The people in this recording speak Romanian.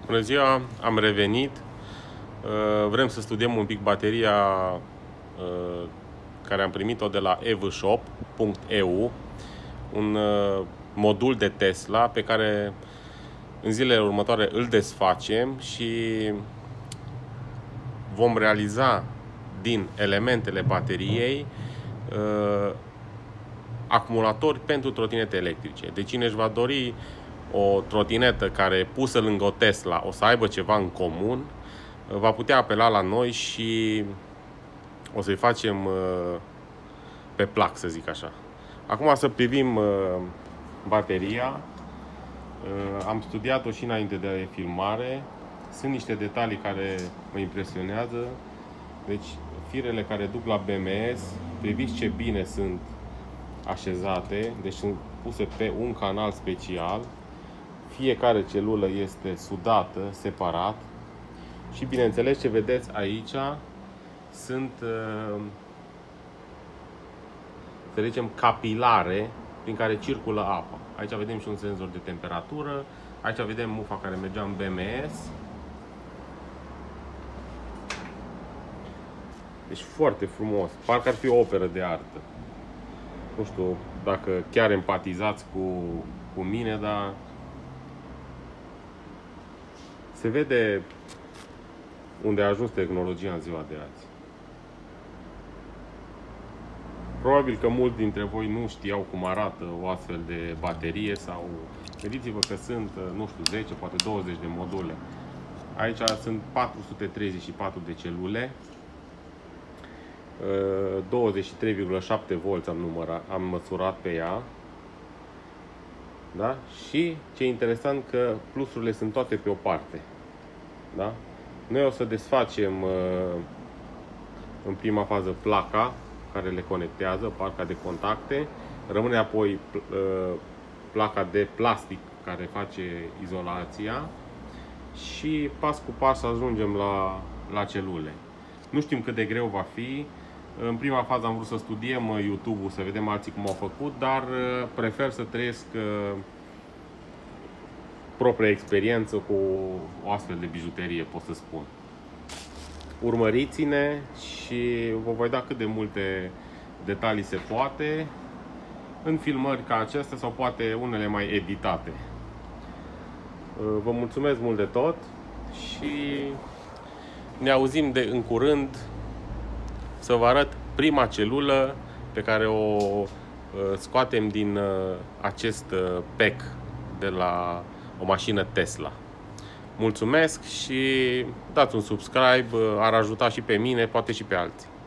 Bună ziua, am revenit. Vrem să studiem un pic bateria care am primit-o de la evshop.eu, un modul de Tesla pe care în zilele următoare îl desfacem și vom realiza din elementele bateriei acumulatori pentru trotinete electrice. Deci cine își va dori o trotinetă care pusă lângă o Tesla o să aibă ceva în comun, va putea apela la noi și o să-i facem pe plac, să zic așa. Acum să privim bateria. Am studiat-o și înainte de filmare. Sunt niște detalii care mă impresionează. Deci firele care duc la BMS, priviți ce bine sunt așezate, deci sunt puse pe un canal special. Fiecare celulă este sudată separat și bineînțeles ce vedeți aici sunt, să zicem, capilare prin care circulă apa. Aici vedem și un senzor de temperatură, aici vedem mufa care mergea în BMS. Deci foarte frumos, parcă ar fi o operă de artă. Nu știu dacă chiar empatizați cu mine, dar se vede unde a ajuns tehnologia în ziua de azi. Probabil că mulți dintre voi nu știau cum arată o astfel de baterie sau gândiți-vă că sunt, nu știu, 10, poate 20 de module. Aici sunt 434 de celule, 23,7 volți am măsurat pe ea. Da? Și ce e interesant că plusurile sunt toate pe o parte. Da? Noi o să desfacem în prima fază placa care le conectează, placa de contacte. Rămâne apoi placa de plastic care face izolația și pas cu pas ajungem la celule. Nu știm cât de greu va fi. În prima fază am vrut să studiem YouTube-ul, să vedem alții cum au făcut, dar prefer să trăiesc propria experiență cu o astfel de bijuterie, pot să spun. Urmăriți-ne și vă voi da cât de multe detalii se poate în filmări ca acestea sau poate unele mai editate. Vă mulțumesc mult de tot și ne auzim în curând să vă arăt prima celulă pe care o scoatem din acest pack de la o mașină Tesla. Mulțumesc și dați un subscribe, ar ajuta și pe mine, poate și pe alții.